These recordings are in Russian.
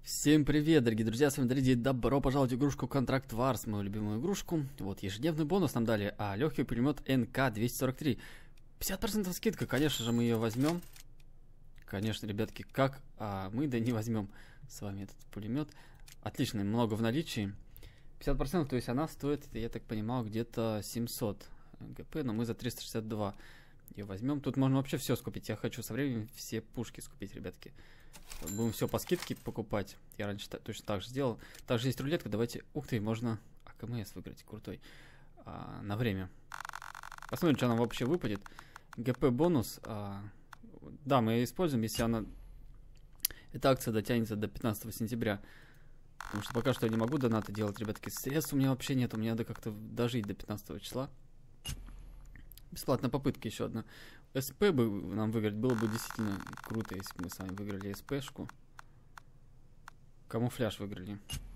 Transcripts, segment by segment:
Всем привет, дорогие друзья, с вами Дариди, добро пожаловать в игрушку Contract Wars, мою любимую игрушку. Вот, ежедневный бонус нам дали, а легкий пулемет НК-243. 50% скидка, конечно же, мы ее возьмем. Конечно, ребятки, как мы да не возьмем с вами этот пулемет. Отлично, много в наличии. 50%, то есть она стоит, я так понимаю, где-то 700 ГП, но мы за 362 ее возьмем. Тут можно вообще все скупить, я хочу со временем все пушки скупить, ребятки. Будем все по скидке покупать. Я раньше точно так же сделал. Также есть рулетка. Давайте. Ух ты, можно АКМС выиграть. Крутой. На время. Посмотрим, что нам вообще выпадет. ГП бонус. Да, мы используем, если она. Эта акция дотянется до 15 сентября. Потому что пока что я не могу донаты делать, ребятки. Средств у меня вообще нет. Мне надо как-то дожить до 15 числа. Бесплатная попытка еще одна. СП бы нам выиграть было бы действительно круто, если бы мы с вами выиграли СПшку. Камуфляж выиграли.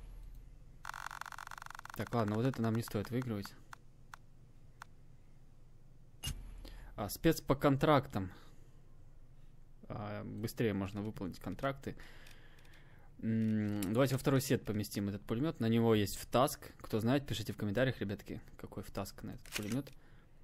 Так, ладно, вот это нам не стоит выигрывать. Спец по контрактам. Быстрее можно выполнить контракты. Давайте во второй сет поместим этот пулемет. На него есть втаск. Кто знает, пишите в комментариях, ребятки, какой втаск на этот пулемет.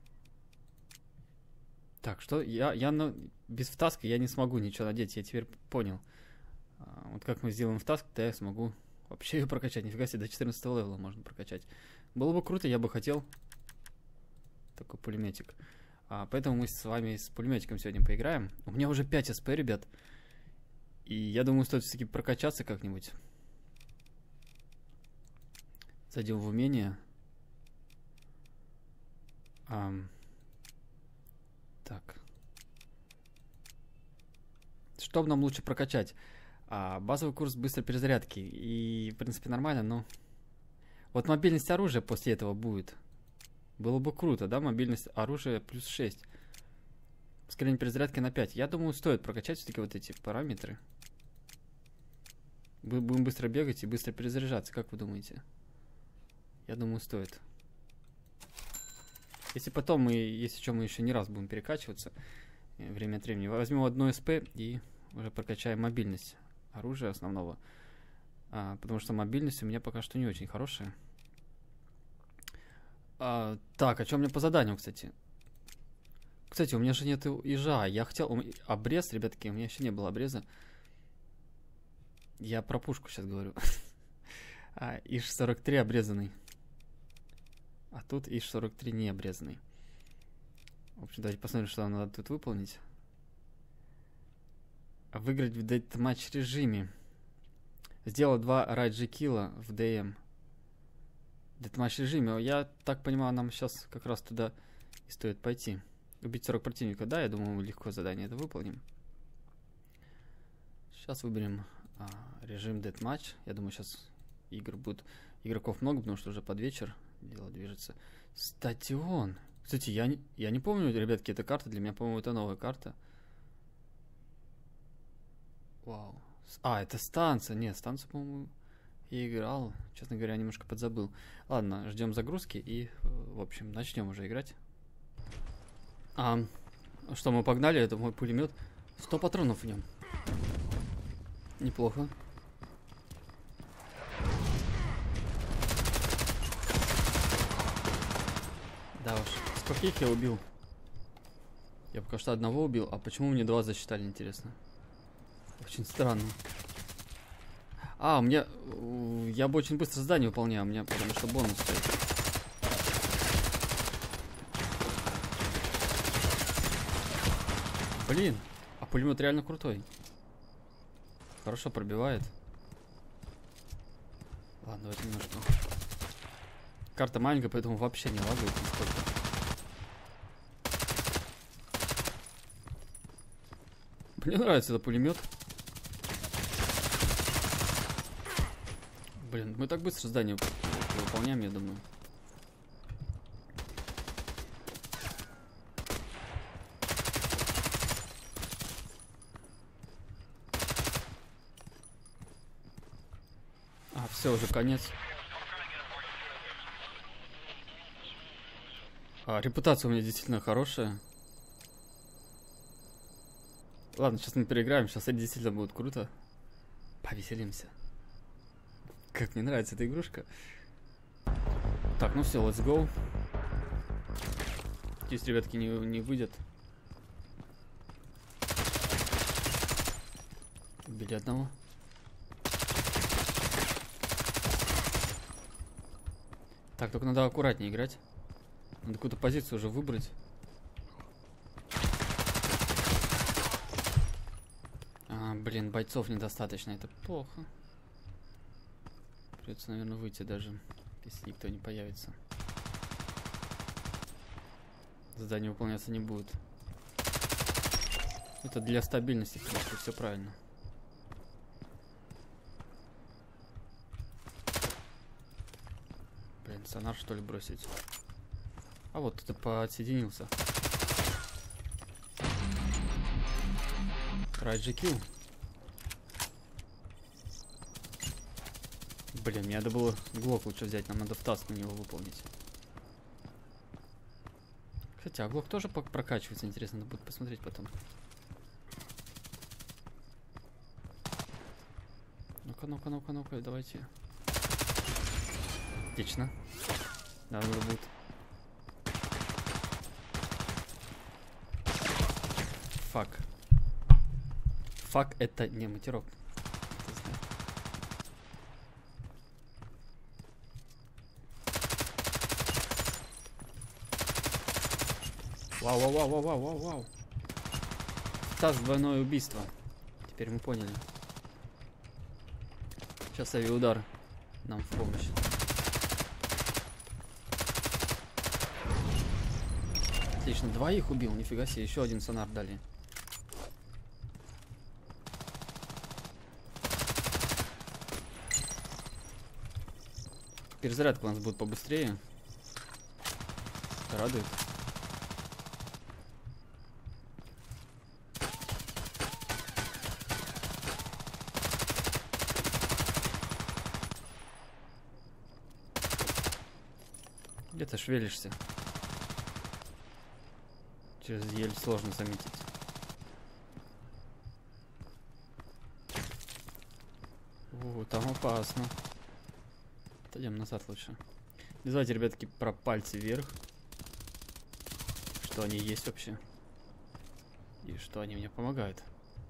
Так, что без втаска я не смогу ничего надеть, я теперь понял. Вот как мы сделаем втаск, то я смогу вообще ее прокачать. Нифига себе, до 14 левела можно прокачать. Было бы круто, я бы хотел такой пулеметик. Поэтому мы с вами с пулеметиком сегодня поиграем. У меня уже 5 СП, ребят. И я думаю, стоит все-таки прокачаться как-нибудь. Зайдем в умение. Так. Что нам лучше прокачать? Базовый курс быстрой перезарядки. И, в принципе, нормально, но... Вот мобильность оружия после этого будет. Было бы круто, да? Мобильность оружия плюс 6. Ускорение перезарядки на 5. Я думаю, стоит прокачать все-таки вот эти параметры. Будем быстро бегать и быстро перезаряжаться. Как вы думаете? Я думаю, стоит. Если потом если что, мы еще не раз будем перекачиваться время от времени. Возьмем одно СП и уже прокачаем мобильность оружия основного. Потому что мобильность у меня пока что не очень хорошая. Так, а что у меня по заданию, кстати? Кстати, у меня же нет ежа. Я хотел... Обрез, ребятки, у меня еще не было обреза. Я про пушку сейчас говорю. ИШ-43 обрезанный. А тут ИШ-43 не обрезанный. В общем, давайте посмотрим, что нам надо тут выполнить. Выиграть в дейтматч режиме. Сделал 2 райджи килла в ДМ. Дейтматч режиме. Я так понимаю, нам сейчас как раз туда и стоит пойти. Убить 40 противников. Да, я думаю, мы легко задание это выполним. Сейчас выберем режим дейтматч. Я думаю, сейчас игроков много, потому что уже под вечер. Дело движется. Стадион. Кстати, я не помню, ребятки, эта карта. Для меня, по-моему, это новая карта. Вау. Это станция. Нет, станция, по-моему, я играл. Честно говоря, немножко подзабыл. Ладно, ждем загрузки и, в общем, начнем уже играть. Что, мы погнали? Это мой пулемет. 100 патронов в нем. Неплохо. Да уж. Скольких я убил? Я пока что одного убил. А почему мне 2 засчитали, интересно? Очень странно. У меня... Я бы очень быстро задание выполняю. У меня потому что бонус стоит. Блин. А пулемет реально крутой. Хорошо пробивает. Ладно, давайте немножко... Карта маленькая, поэтому вообще не лагает нисколько. Мне нравится этот пулемет. Блин, мы так быстро здание выполняем, я думаю. Все, уже конец. Репутация у меня действительно хорошая. Ладно, сейчас мы переиграем. Сейчас это действительно будет круто. Повеселимся. Как мне нравится эта игрушка. Так, ну все, let's go. Здесь ребятки не выйдет. Убили одного. Так, только надо аккуратнее играть. Надо какую-то позицию уже выбрать. Блин, бойцов недостаточно, это плохо. Придется, наверное, выйти даже, если никто не появится. Задание выполняться не будет. Это для стабильности, в принципе, все правильно. Блин, сонар что ли бросить? А вот это подсоединился. Райджи килл. Блин, мне надо было глок лучше взять, нам надо в таск на него выполнить. Хотя глок тоже прокачивается, интересно, надо будет посмотреть потом. Ну-ка, ну-ка, ну-ка, ну-ка, давайте. Отлично. Да, надо будет. Фак. Фак это не матерок. Вау, вау, вау, вау, вау, вау, вау. Таск двойное убийство. Теперь мы поняли. Сейчас авиаудар нам в помощь. Отлично, двоих убил, нифига себе, еще один сонар дали. Перезарядка у нас будет побыстрее. Это радует. Где ты шевелишься? Через ель сложно заметить. О, там опасно. Отойдем назад лучше. Не забывайте, ребятки, про пальцы вверх. Что они есть вообще. И что они мне помогают.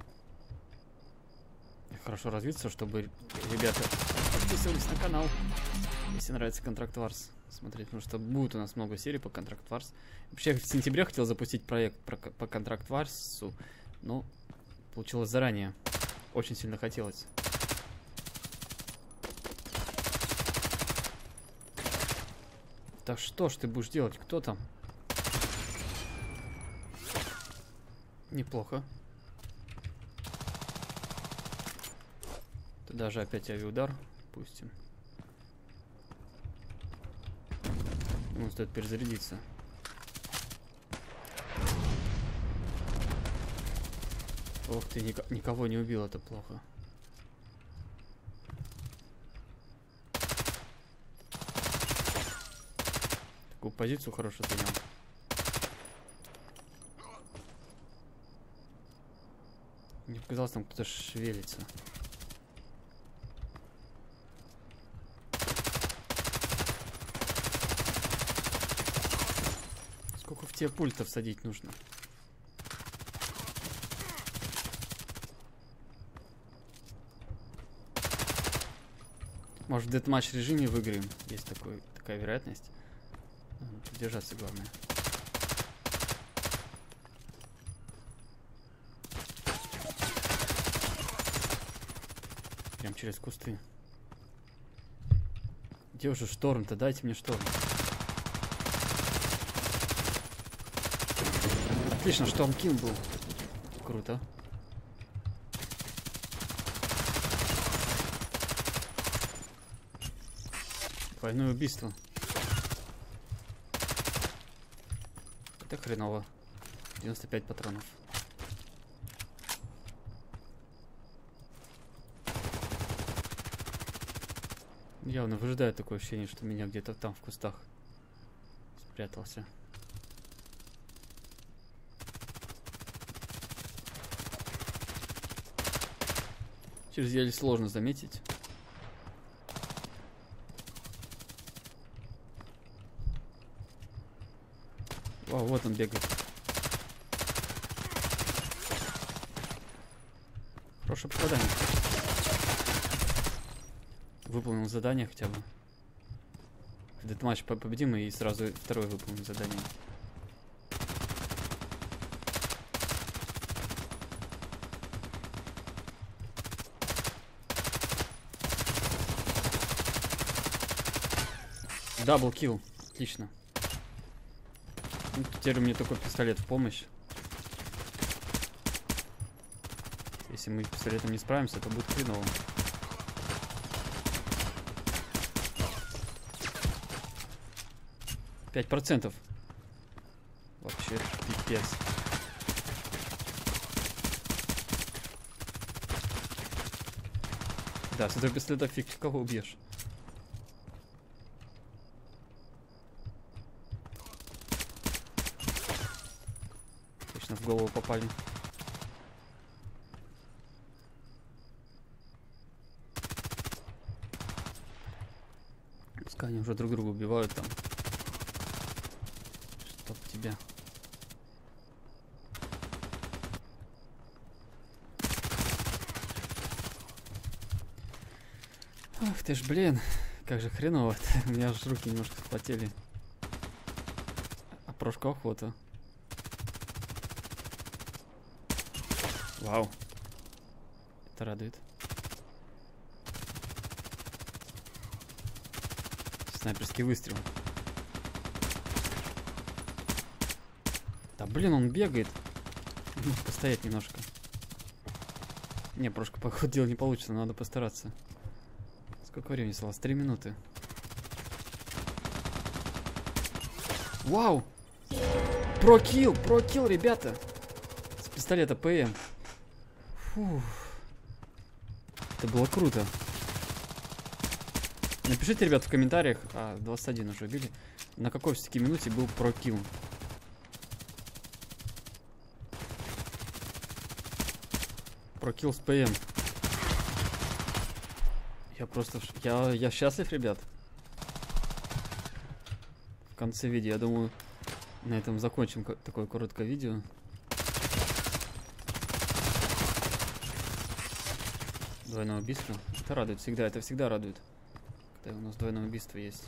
Хорошо развиться, чтобы ребята подписывались на канал. Если нравится Contract Wars смотреть, потому что будет у нас много серий по Contract Wars. Вообще, я в сентябре хотел запустить проект по Contract Wars, но получилось заранее. Очень сильно хотелось. Да что ж ты будешь делать? Кто там? Неплохо. Это даже опять авиаудар. Пустим. Ему стоит перезарядиться. Ох ты, никого не убил, это плохо. Такую позицию хорошую занял. Мне показалось, там кто-то шевелится. Сколько в тебе пультов садить нужно? Может, в дедматч режиме выиграем? Есть такая вероятность. Держаться главное. Прям через кусты. Где уже шторм-то? Дайте мне шторм. Отлично, шторм килл был. Круто. Двойное убийство. Это хреново. 95 патронов. Явно выжидает такое ощущение, что меня где-то там в кустах спрятался. Через еле сложно заметить. О, вот он бегает. Хорошее попадание. Выполнил задание хотя бы. Этот матч победим и сразу второе выполним задание. Даблкил. Отлично. Ну, теперь мне только пистолет в помощь. Если мы с пистолетом не справимся, то будет хреново. %. Вообще пипец. Да, с этого пистолета фиг кого убьешь. Точно в голову попали. Пускай они уже друг друга убивают там. Чтоб тебя. Ах ты ж, блин. Как же хреново. У меня аж руки немножко вспотели. А прошка охота. Вау. Это радует. Снайперский выстрел. Да блин, он бегает. Постоять немножко. Не, прошка, походу, дела не получится, надо постараться. Сколько времени осталось? 3 минуты. Вау! Прокилл, ребята! С пистолета ПМ. Фух. Это было круто. Напишите, ребят, в комментариях. 21 уже убили. На какой все-таки минуте был прокилл? Прокилл с ПМ. Я просто... Я счастлив, ребят. В конце видео, я думаю, на этом закончим такое короткое видео. Двойное убийство. Это радует всегда, это всегда радует. Когда у нас двойное убийство есть.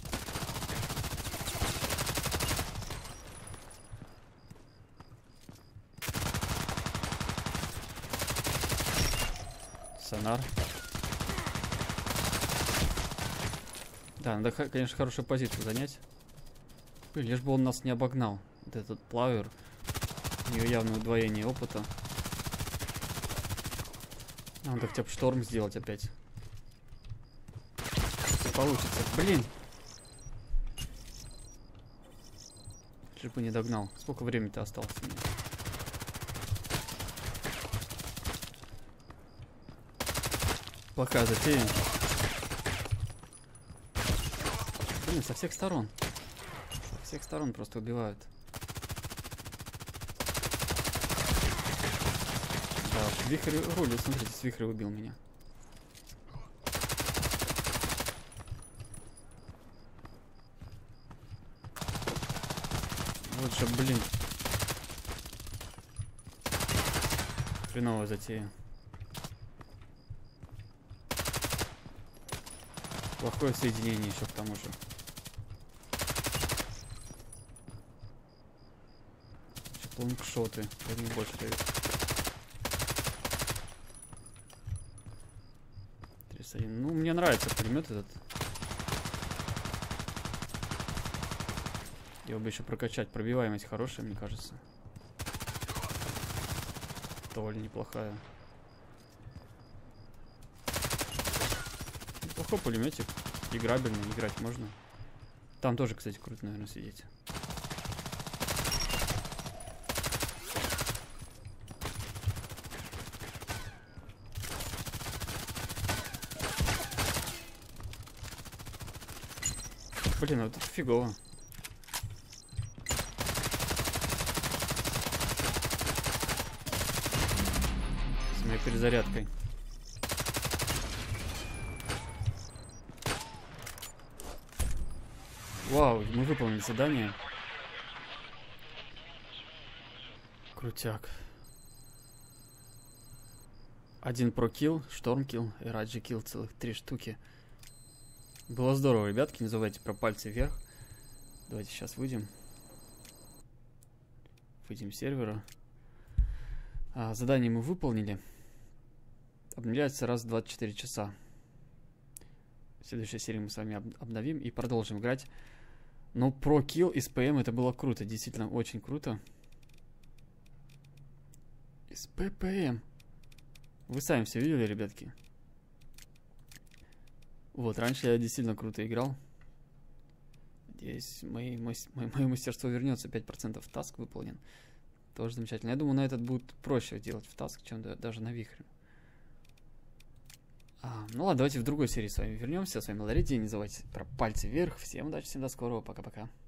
Сонар. Да, надо, конечно, хорошую позицию занять. Блин, лишь бы он нас не обогнал. Вот этот плавер. У него явно удвоение опыта. Надо хотя бы шторм сделать опять. Если получится. Блин. Лишь бы не догнал. Сколько времени-то осталось у меня? Плохая затея. Блин, со всех сторон. Со всех сторон просто убивают. Да, вихрь рулит, смотрите, с вихря убил меня. Вот же, блин. Хреновая затея. Плохое соединение еще к тому же. Лонгшоты. Они больше дают. 31. Ну, мне нравится пулемет этот. Его бы еще прокачать. Пробиваемость хорошая, мне кажется. Довольно неплохая. Неплохой пулеметик. Играбельный, играть можно. Там тоже, кстати, круто, наверное, сидеть. Блин, вот это фигово. С моей перезарядкой. Вау, мы выполнили задание. Крутяк. Один прокилл, штормкилл и раджи-килл, целых 3 штуки. Было здорово, ребятки, не забывайте про пальцы вверх. Давайте сейчас выйдем. Выйдем с сервера. Задание мы выполнили. Обновляется раз в 24 часа. В следующей серии мы с вами обновим и продолжим играть. Но прокилл из ПМ это было круто, действительно очень круто. Из ППМ. Вы сами все видели, ребятки. Вот, раньше я действительно круто играл. Здесь мое мастерство вернется, 5% таск выполнен. Тоже замечательно. Я думаю, на этот будет проще делать в таск, чем даже на вихре. Ну ладно, давайте в другой серии с вами вернемся. С вами Лариди. Не забывайте про пальцы вверх. Всем удачи, всем до скорого. Пока-пока.